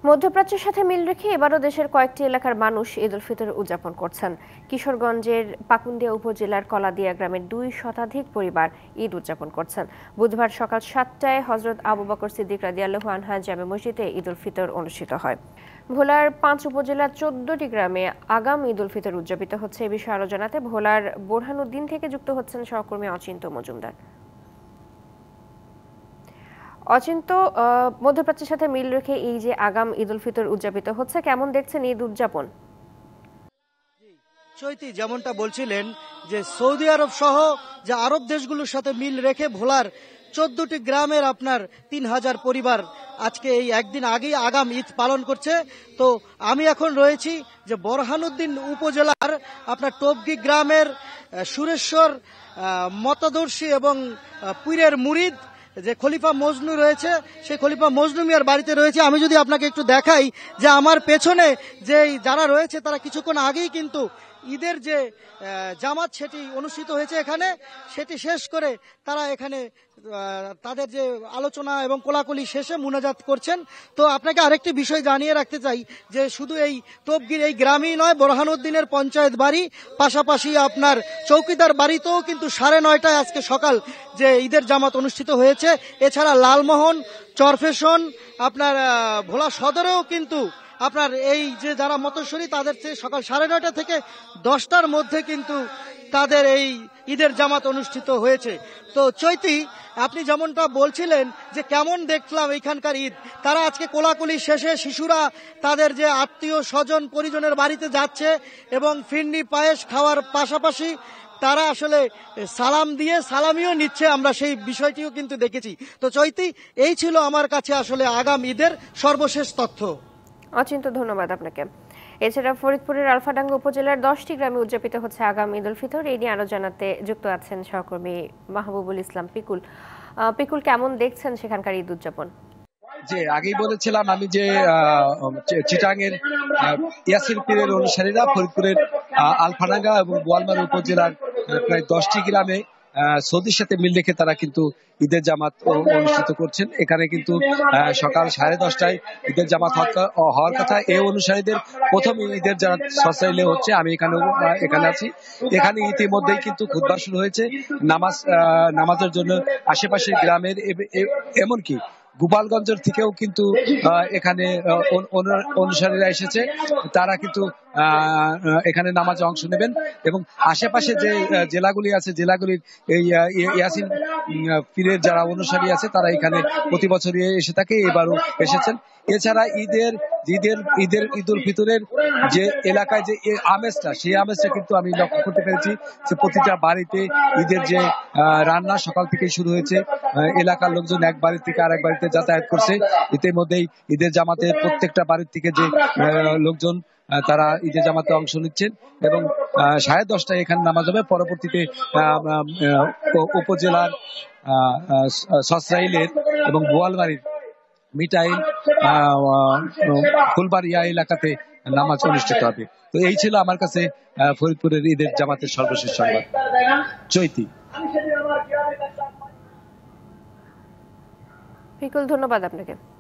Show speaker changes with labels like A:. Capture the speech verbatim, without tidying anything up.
A: মধ্যপ্রাচ্যের সাথে মিল রেখে এবারও দেশের কয়েকটি এলাকার মানুষ ঈদ উল ফিতর উদযাপন করছেন। কিশোরগঞ্জের পাকুন্দিয়া উপজেলার কলাদিয়া গ্রামের দুই শতাধিক পরিবার ঈদ উদযাপন করছেন। বুধবার সকাল সাতটায় হজরত আবু বকর সিদ্দিক রাদিয়াল্লাহু আনহু জামে মসজিদে ঈদ উল ফিতর অনুষ্ঠিত হয়। ভোলার পাঁচ উপজেলার চোদ্দটি গ্রামে আগাম ঈদ উল ফিতর উদযাপিত হচ্ছে। এ বিষয়ে আরো জানাতে ভোলার বোরহানুদ্দিন থেকে যুক্ত হচ্ছেন সহকর্মী অচিন্ত মজুমদার। অচিন্ত, মধ্যপ্রাচ্যের সাথে মিল রেখে এই যে আগাম ঈদ উল ফিতর উদযাপিত হচ্ছে, কেমন দেখছেন ঈদ উদযাপন?
B: চৈতি, যেমনটা বলছিলেন যে সৌদি আরব সহ যে আরব দেশগুলোর সাথে মিল রেখে ভোলার চোদ্দটি গ্রামের আপনার তিন হাজার পরিবার আজকে এই একদিন আগেই আগাম ঈদ পালন করছে। তো আমি এখন রয়েছি যে বোরহানুদ্দিন উপজেলার আপনার টপগি গ্রামের সুরেশ্বর মতাদর্শী এবং পীরের মুরিদ যে খলিফা মজনু রয়েছে, সেই খলিফা মজনু মিয়ার বাড়িতে রয়েছে। আমি যদি আপনাকে একটু দেখাই যে আমার পেছনে যে যারা রয়েছে তারা কিছুক্ষণ আগেই কিন্তু ঈদের যে জামাত সেটি অনুষ্ঠিত হয়েছে এখানে, সেটি শেষ করে তারা এখানে তাদের যে আলোচনা এবং কোলাকুলি শেষে মুনাজাত করছেন। তো আপনাকে আরেকটি বিষয় জানিয়ে রাখতে চাই যে শুধু এই টপগির এই গ্রামই নয়, বোরহানুদ্দিনের পঞ্চায়েত বাড়ি পাশাপাশি আপনার চৌকিদার বাড়িতেও কিন্তু সাড়ে নয়টায় আজকে সকাল যে ঈদের জামাত অনুষ্ঠিত হয়েছে। এছাড়া লালমোহন, চরফেশন, আপনার ভোলা সদরেও কিন্তু আপনার এই যে যারা মতস্বরী তাদের সকাল সাড়ে নয়টা থেকে দশটার মধ্যে কিন্তু তাদের এই ঈদের জামাত অনুষ্ঠিত হয়েছে। তো চৈতি, আপনি যেমনটা বলছিলেন যে কেমন দেখলাম এখানকার ঈদ, তারা আজকে কোলাকুলি শেষে শিশুরা তাদের যে আত্মীয় স্বজন পরিজনের বাড়িতে যাচ্ছে এবং ফিরনি পায়েস খাওয়ার পাশাপাশি তারা আসলে সালাম দিয়ে সালামিও নিচ্ছে, আমরা সেই বিষয়টিও কিন্তু দেখেছি। তো চৈতি, এই ছিল আমার কাছে আসলে আগাম ঈদের সর্বশেষ তথ্য।
A: অচিন্ত, ধন্যবাদ আপনাকে। এছাড়া ফরিদপুরের আলফাডাঙ্গা উপজেলার দশটি গ্রামে উদযাপিত হচ্ছে আগাম ঈদ উল ফিতর। এই নিয়ে আরো জানাতে যুক্ত আছেন সহকর্মী মাহবুবুল ইসলাম পিকুল। পিকুল, কেমন দেখছেন সেখানকার ঈদ উদযাপন?
C: যে আগেই বলেছিলাম আমি যে চিটাঙের ইয়াসির পীরের অনুসারীরা ফরিদপুরের আলফাডাঙ্গা এবং বোয়ালমারী উপজেলার প্রায় দশটি গ্রামে সৌদির সাথে মিল রেখে তারা কিন্তু ঈদের জামাত অনুষ্ঠিত করছেন। এখানে কিন্তু সকাল সাড়ে দশটায় ঈদের জামাত হওয়ার কথা। এই অনুসারীদের প্রথম ঈদের জামাত সসাইলে হচ্ছে। আমি এখানে এখানে আছি। এখানে ইতিমধ্যেই কিন্তু খুতবা শুরু হয়েছে নামাজ নামাজের জন্য আশেপাশের গ্রামের, এমনকি গোপালগঞ্জের থেকেও কিন্তু এখানে অনুসারীরা এসেছে। তারা কিন্তু এখানে নামাজে অংশ নেবেন এবং আশেপাশে যে জেলাগুলি আছে জেলাগুলির এই ইয়াসিন পীরের যারা অনুসারী আছে তারা এখানে প্রতি বছরই এসে থাকে, এবারও এসেছেন। এছাড়া ঈদের ঈদের ঈদের ঈদ উল ফিতরের যে এলাকায় যে আমেজটা, সেই আমেজটা কিন্তু আমি লক্ষ্য করতে পেরেছি যে প্রতিটা বাড়িতে ঈদের যে রান্না সকাল থেকেই শুরু হয়েছে। এলাকার লোকজন এক বাড়ি থেকে আরেক বাড়িতে যাতায়াত করছে। ইতিমধ্যেই ঈদের জামাতে প্রত্যেকটা বাড়ির থেকে যে লোকজন তারা ঈদের জামাতে অংশ নিচ্ছেন এবং সাড়ে দশটায় এখানে নামাজ হবে। পরবর্তীতে উপজেলার সসরাইলের এবং বোয়ালমারীর মিটাইল, ফুলবাড়িয়া এলাকাতে নামাজ অনুষ্ঠিত হবে। তো এই ছিল আমার কাছে ফরিদপুরের ঈদের জামাতের সর্বশেষ সংবাদ। চৈতি,
A: পিকুল, ধন্যবাদ আপনাকে।